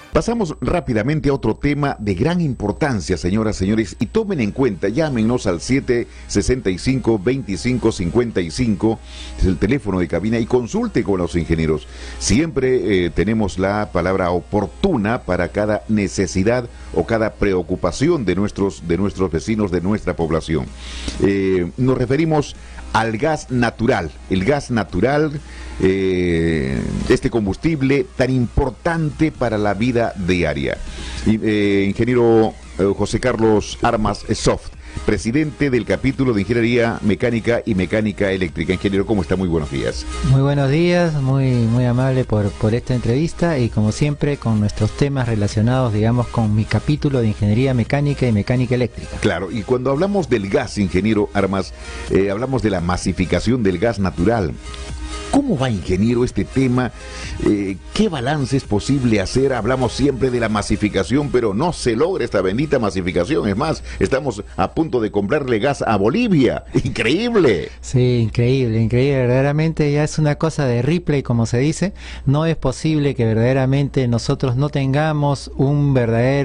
Pasamos rápidamente a otro tema de gran importancia, señoras, señores, y tomen en cuenta, llámenos al 765-2555, es el teléfono de cabina, y consulte con los ingenieros. Siempre tenemos la palabra oportuna para cada necesidad o cada preocupación de nuestros vecinos, de nuestra población. Nos referimos al gas natural, el gas natural, este combustible tan importante para la vida diaria. Ingeniero José Carlos Armas Soft, presidente del capítulo de Ingeniería Mecánica y Mecánica Eléctrica. Ingeniero, ¿cómo está? Muy buenos días. Muy buenos días, muy amable por esta entrevista, y como siempre con nuestros temas relacionados, digamos, con mi capítulo de Ingeniería Mecánica y Mecánica Eléctrica. Claro, y cuando hablamos del gas, ingeniero Armas, hablamos de la masificación del gas natural. ¿Cómo va, ingeniero, este tema? ¿Qué balance es posible hacer? Hablamos siempre de la masificación, pero no se logra esta bendita masificación. Es más, estamos a punto de comprarle gas a Bolivia. ¡Increíble! Sí, increíble. Verdaderamente ya es una cosa de Ripley, como se dice. No es posible que verdaderamente nosotros no tengamos una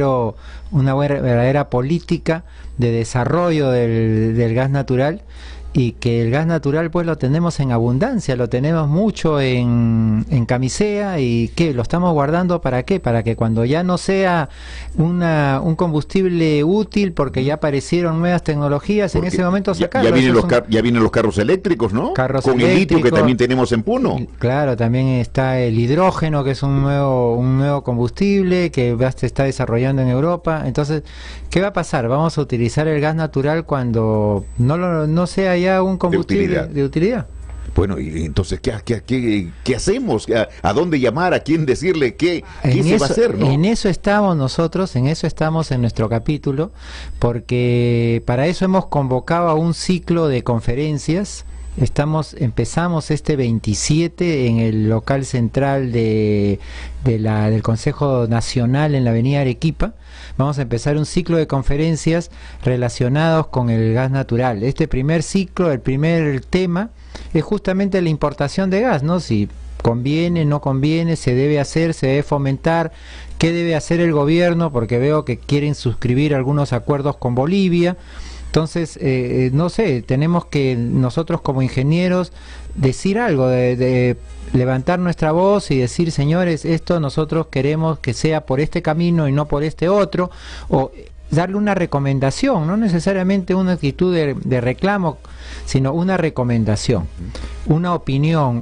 verdadera política de desarrollo del gas natural. Y que el gas natural pues lo tenemos en abundancia, lo tenemos mucho en camisea, y que lo estamos guardando ¿para qué? Para que cuando ya no sea un combustible útil, porque ya aparecieron nuevas tecnologías, porque en ese momento sacarlo. Ya vienen los carros eléctricos, ¿no? Carros con eléctricos, el litio que también tenemos en Puno. Claro, también está el hidrógeno, que es un nuevo combustible que se está desarrollando en Europa. Entonces, ¿qué va a pasar? Vamos a utilizar el gas natural cuando no sea ya un combustible de utilidad. Bueno, y entonces, ¿qué hacemos? ¿A dónde llamar? ¿A quién decirle qué se va a hacer? ¿No? En eso estamos nosotros, en nuestro capítulo, porque para eso hemos convocado a un ciclo de conferencias. Empezamos este 27 en el local central del Consejo Nacional en la avenida Arequipa. Vamos a empezar un ciclo de conferencias relacionados con el gas natural. Este primer ciclo, el primer tema, es justamente la importación de gas, ¿no? Si conviene, no conviene, se debe hacer, se debe fomentar, qué debe hacer el gobierno, porque veo que quieren suscribir algunos acuerdos con Bolivia. Entonces, no sé, tenemos que nosotros como ingenieros decir algo, de levantar nuestra voz y decir, señores, esto nosotros queremos que sea por este camino y no por este otro, o darle una recomendación, no necesariamente una actitud de reclamo, sino una recomendación, una opinión,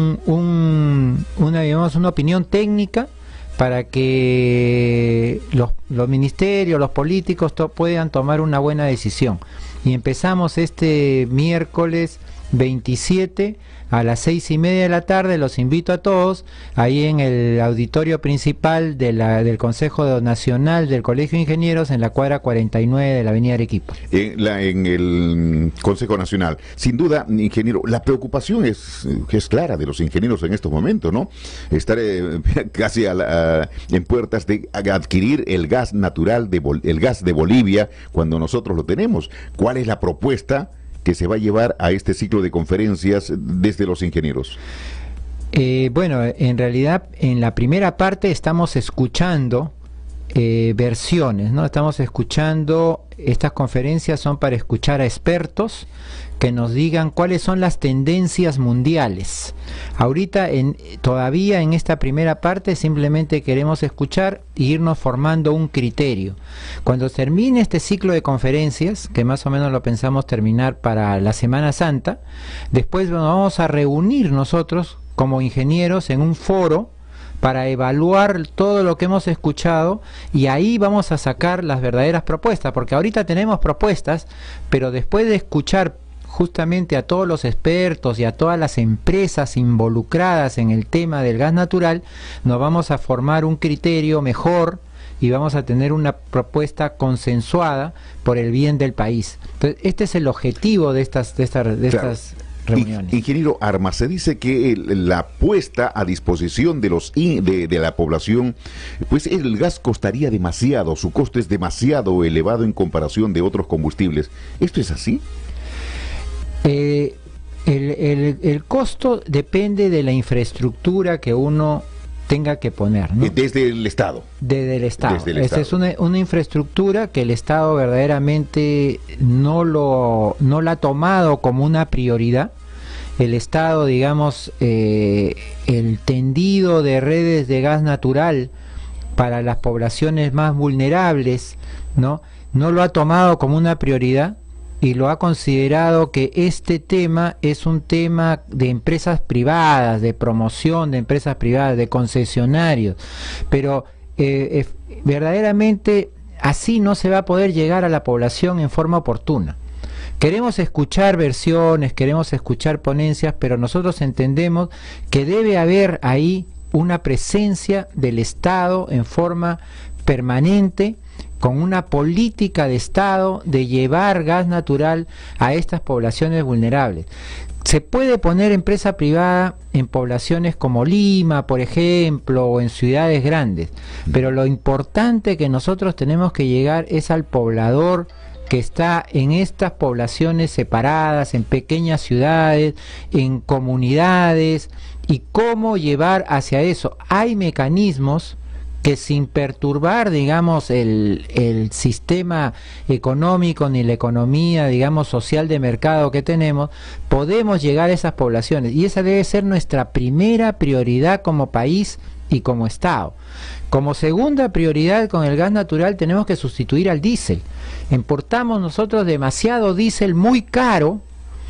una opinión técnica, para que los ministerios, los políticos puedan tomar una buena decisión. Y empezamos este miércoles 27 a las 6:30 de la tarde. Los invito a todos ahí en el auditorio principal del Consejo Nacional del Colegio de Ingenieros, en la cuadra 49 de la avenida Arequipa. En el Consejo Nacional. Sin duda, ingeniero, la preocupación es clara de los ingenieros en estos momentos, ¿no? Estar casi en puertas de adquirir el gas natural, el gas de Bolivia, cuando nosotros lo tenemos. ¿Cuál es la propuesta que se va a llevar a este ciclo de conferencias desde los ingenieros? Bueno, en realidad en la primera parte estamos escuchando versiones, ¿no? Estamos escuchando, estas conferencias son para escuchar a expertos que nos digan cuáles son las tendencias mundiales. Ahorita, todavía en esta primera parte, simplemente queremos escuchar e irnos formando un criterio. Cuando termine este ciclo de conferencias, que más o menos lo pensamos terminar para la Semana Santa, después nos vamos a reunir nosotros como ingenieros en un foro para evaluar todo lo que hemos escuchado, y ahí vamos a sacar las verdaderas propuestas, porque ahorita tenemos propuestas, pero después de escuchar justamente a todos los expertos y a todas las empresas involucradas en el tema del gas natural, nos vamos a formar un criterio mejor y vamos a tener una propuesta consensuada por el bien del país. Entonces, este es el objetivo de estas reuniones. Ingeniero Armas, se dice que la puesta a disposición de la población, pues el gas costaría demasiado, su costo es demasiado elevado en comparación de otros combustibles. ¿Esto es así? El costo depende de la infraestructura que uno tenga que poner, ¿no? Desde el Estado. Desde el Estado. Desde el Esa Estado. es una infraestructura que el Estado verdaderamente no la ha tomado como una prioridad. El Estado, digamos, el tendido de redes de gas natural para las poblaciones más vulnerables, ¿no? No lo ha tomado como una prioridad y lo ha considerado que este tema es un tema de empresas privadas, de promoción de empresas privadas, de concesionarios, pero verdaderamente así no se va a poder llegar a la población en forma oportuna. Queremos escuchar versiones, queremos escuchar ponencias, pero nosotros entendemos que debe haber ahí una presencia del Estado en forma permanente, con una política de Estado de llevar gas natural a estas poblaciones vulnerables. Se puede poner empresa privada en poblaciones como Lima, por ejemplo, o en ciudades grandes, pero lo importante que nosotros tenemos que llegar es al poblador que está en estas poblaciones separadas, en pequeñas ciudades, en comunidades, y cómo llevar hacia eso. Hay mecanismos que sin perturbar, digamos, el sistema económico ni la economía, digamos, social de mercado que tenemos, podemos llegar a esas poblaciones, y esa debe ser nuestra primera prioridad como país y como Estado. Como segunda prioridad, con el gas natural tenemos que sustituir al diésel. Importamos nosotros demasiado diésel muy caro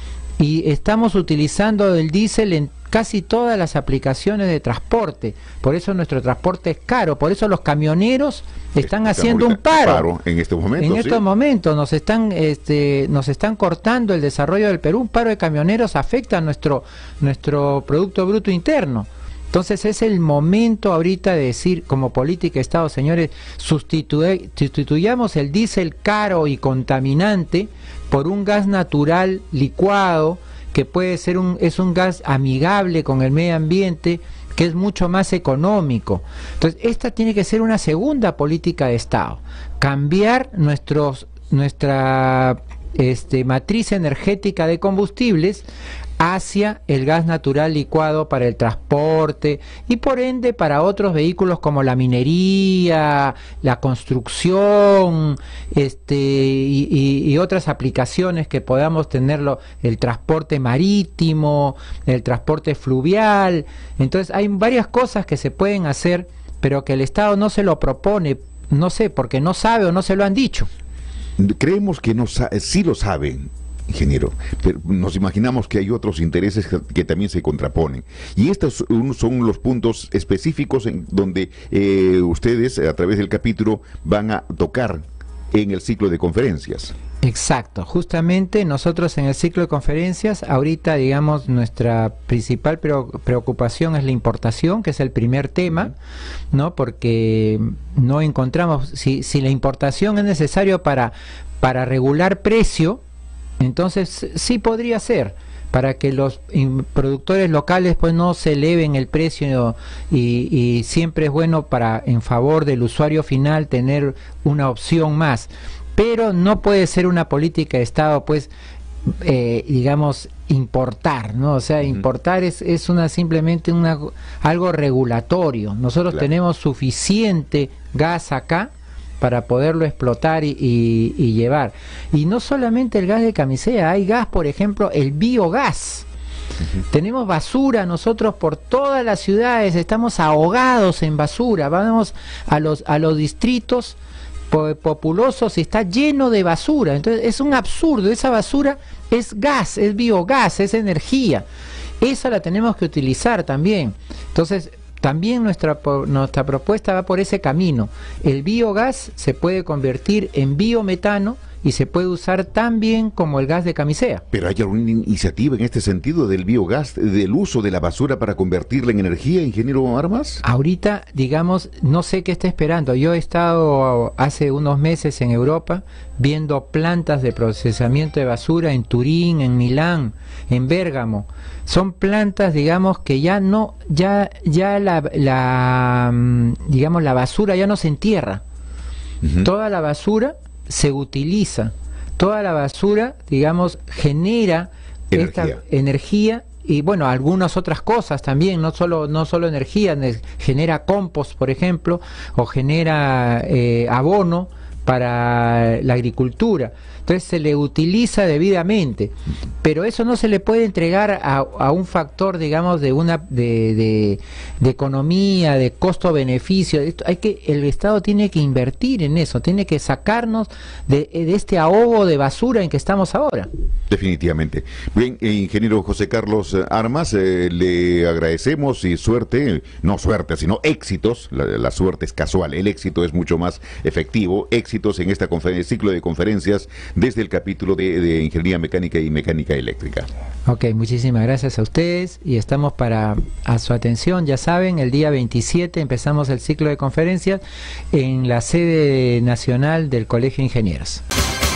y estamos utilizando el diésel en casi todas las aplicaciones de transporte. Por eso nuestro transporte es caro, por eso los camioneros están haciendo un paro en estos momentos. En estos momentos nos están cortando el desarrollo del Perú. Un paro de camioneros afecta a nuestro Producto Bruto Interno. Entonces es el momento ahorita de decir, como política de Estado, señores, sustituyamos el diésel caro y contaminante por un gas natural licuado, que puede ser es un gas amigable con el medio ambiente, que es mucho más económico. Entonces esta tiene que ser una segunda política de Estado, cambiar nuestra matriz energética de combustibles hacia el gas natural licuado para el transporte y por ende para otros vehículos como la minería, la construcción, y otras aplicaciones que podamos tenerlo, el transporte marítimo, el transporte fluvial. Entonces hay varias cosas que se pueden hacer, pero que el Estado no se lo propone, no sé, porque no sabe o no se lo han dicho. Creemos que sí lo saben, ingeniero, pero nos imaginamos que hay otros intereses que también se contraponen. Y estos son los puntos específicos en donde ustedes, a través del capítulo, van a tocar en el ciclo de conferencias. Exacto, justamente nosotros en el ciclo de conferencias, ahorita digamos nuestra principal preocupación es la importación, que es el primer tema, ¿no? Porque no encontramos, si la importación es necesario para regular precio, entonces sí podría ser, para que los productores locales pues no se eleven el precio, y siempre es bueno en favor del usuario final tener una opción más. Pero no puede ser una política de Estado, pues, digamos, importar, ¿no? O sea, importar es simplemente algo regulatorio. Nosotros tenemos suficiente gas acá para poderlo explotar y llevar. Y no solamente el gas de camisea, hay gas, por ejemplo, el biogás. Tenemos basura nosotros por todas las ciudades, estamos ahogados en basura. Vamos a los distritos populosos y está lleno de basura. Entonces es un absurdo. Esa basura es gas, es biogás, es energía. Esa la tenemos que utilizar también. Entonces también nuestra propuesta va por ese camino. El biogás se puede convertir en biometano y se puede usar tan bien como el gas de camisea. ¿Pero hay alguna iniciativa en este sentido del biogás, del uso de la basura para convertirla en energía, ingeniero Armas? Ahorita, digamos, no sé qué está esperando. Yo he estado hace unos meses en Europa viendo plantas de procesamiento de basura en Turín, en Milán, en Bérgamo. Son plantas, digamos, que ya digamos, la basura ya no se entierra. Toda la basura se utiliza, toda la basura, digamos, genera esta energía y bueno, algunas otras cosas también, no solo energía, genera compost, por ejemplo, o genera abono para la agricultura. Entonces se le utiliza debidamente, pero eso no se le puede entregar a un factor, digamos, de economía, de costo-beneficio. El Estado tiene que invertir en eso, tiene que sacarnos de este ahogo de basura en que estamos ahora. Definitivamente. Bien, ingeniero José Carlos Armas, le agradecemos y suerte, no suerte, sino éxitos. La suerte es casual, el éxito es mucho más efectivo. Éxitos en este ciclo de conferencias desde el capítulo de Ingeniería Mecánica y Mecánica Eléctrica. Ok, muchísimas gracias a ustedes y estamos a su atención. Ya saben, el día 27 empezamos el ciclo de conferencias en la sede nacional del Colegio de Ingenieros.